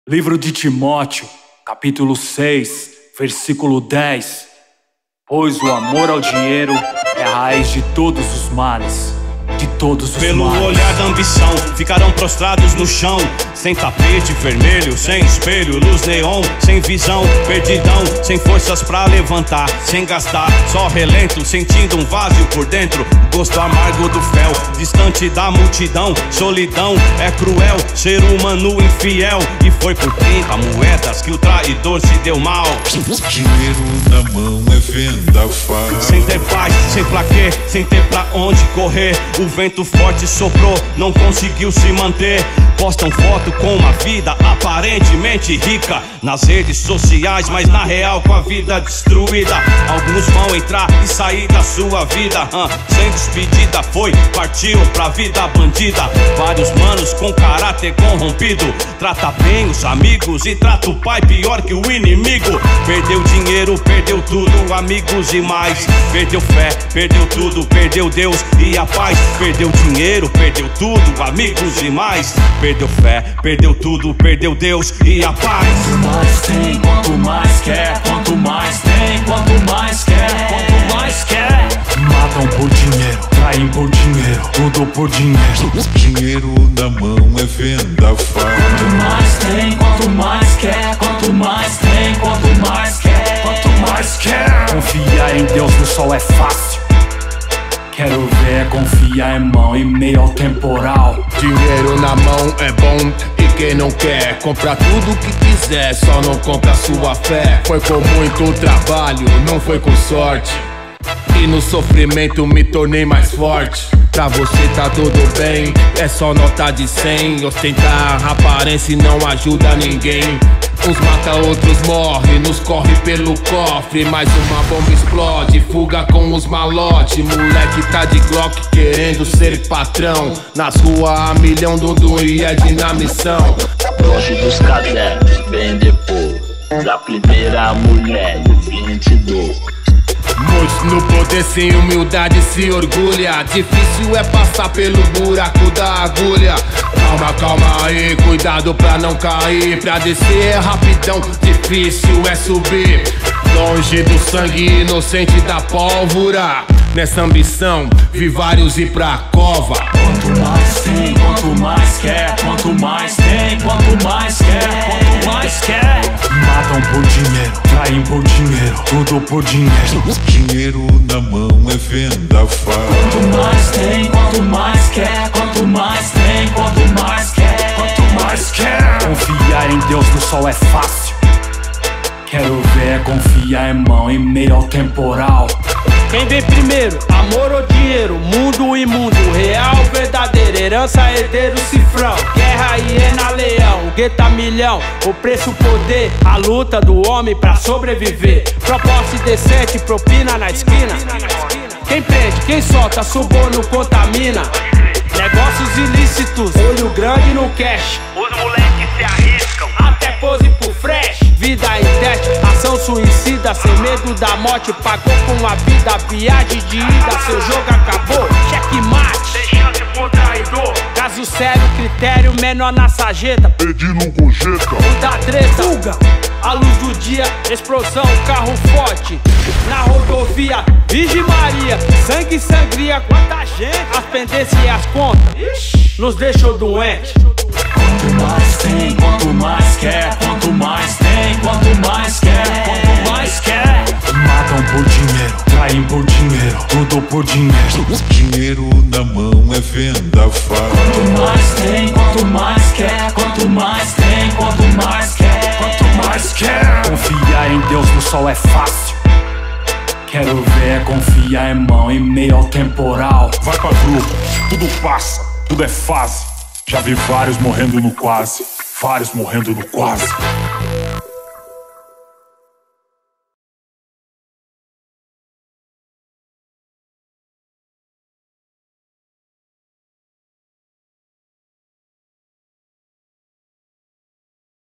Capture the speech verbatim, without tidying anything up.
Livro de Timóteo, capítulo seis, versículo dez. Pois o amor ao dinheiro é a raiz de todos os males. De todos os Pelo males. olhar da ambição, ficarão prostrados no chão, sem tapete vermelho, sem espelho, luz neon, sem visão, perdidão, sem forças pra levantar, sem gastar, só relento, sentindo um vazio por dentro, gosto amargo do fel, distante da multidão, solidão é cruel, ser humano infiel, e foi por trinta moedas que o traidor se deu mal. Dinheiro na mão é venda fácil. Sem ter paz, sem pra quê, sem ter pra onde correr. O vento forte soprou, não conseguiu se manter. Postam foto com uma vida aparentemente rica nas redes sociais, mas na real com a vida destruída. Alguns vão entrar e sair da sua vida, uh, sem despedida foi, partiu pra vida bandida. Vários manos com caráter corrompido, trata bem os amigos e trata o pai pior que o inimigo. Perdeu dinheiro, perdeu tudo, amigos e mais. Perdeu fé, perdeu tudo, perdeu Deus e a paz. Perdeu dinheiro, perdeu tudo, amigos e mais. Perdeu fé, perdeu tudo, perdeu Deus e a paz. Quanto mais tem, quanto mais quer. Quanto mais tem, quanto mais quer. Quanto mais quer. Matam por dinheiro, traem por dinheiro, tudo por dinheiro. Dinheiro na mão é venda fácil. Quanto mais tem, quanto mais quer. Quanto mais tem, quanto mais quer. Quanto mais quer. Confiar em Deus no sol é fácil. Quero ver confiar em mão em meio ao temporal. Dinheiro na mão é bom e quem não quer compra tudo que quiser, só não compra sua fé. Foi com muito trabalho, não foi com sorte, e no sofrimento me tornei mais forte. Pra você tá tudo bem, é só nota de cem. Ostentar aparência e não ajuda ninguém. Uns mata, outros morrem, nos corre pelo cofre. Mais uma bomba explode, fuga com os malote. Moleque tá de Glock querendo ser patrão. Nas ruas a milhão, Dudu e Ed na missão. Longe dos cadernos, bem depois da primeira mulher de vinte e dois. Muitos no poder sem humildade se orgulha. Difícil é passar pelo buraco da agulha. Calma, calma aí, cuidado pra não cair. Pra descer é rapidão, difícil é subir. Longe do sangue inocente da pólvora. Nessa ambição, vi vários ir pra cova. Quanto mais tem, quanto mais quer. Quanto mais tem, quanto mais quer. Quanto mais quer. Matam por dinheiro, traem por dinheiro, tudo por dinheiro. Dinheiro na mão é venda fácil. Quanto mais tem, quanto mais quer. Quanto mais tem, quanto mais quer. Quanto mais quer. Confiar em Deus no sol é fácil. Quero ver confiar em mão em meio ao temporal. Quem vem primeiro, amor ou dinheiro? Mundo imundo, real, verdadeiro. Herança, herdeiro, cifrão. Guerra, hiena, leão, gueta, milhão. O preço, poder, a luta do homem pra sobreviver. Proposta decente, propina na esquina. Quem prende, quem solta, suborno, contamina. Negócios ilícitos, olho grande no cash. Os moleques se arriscam, até pose pro fresh. Vida em teste, ação suicida, sem medo da morte. Pagou com a vida, viagem de ida, seu jogo acabou. Checkmate, sem chance pro traidor. Caso sério, critério menor na sarjeta. Pedindo gorjeta. Muita treta, fuga, a luz do dia, explosão, carro forte. Na rodovia, Virgem Maria, sangue, sangria, quanta gente. As pendências e as contas, ixi, nos deixou doente. Quanto mais tem, quanto mais quer. Quanto mais tem, quanto mais quer. Quanto mais quer. Matam por dinheiro, traem por dinheiro, tudo por dinheiro. Dinheiro na mão é venda fácil. Quanto mais tem, quanto mais quer. Quanto mais tem, quanto mais quer. Quanto mais quer. Confiar em Deus no sol é fácil. Quero ver confiar em mão em meio ao temporal. Vai pra grupo, tudo passa, tudo é fase. Já vi vários morrendo no quase, vários morrendo no quase.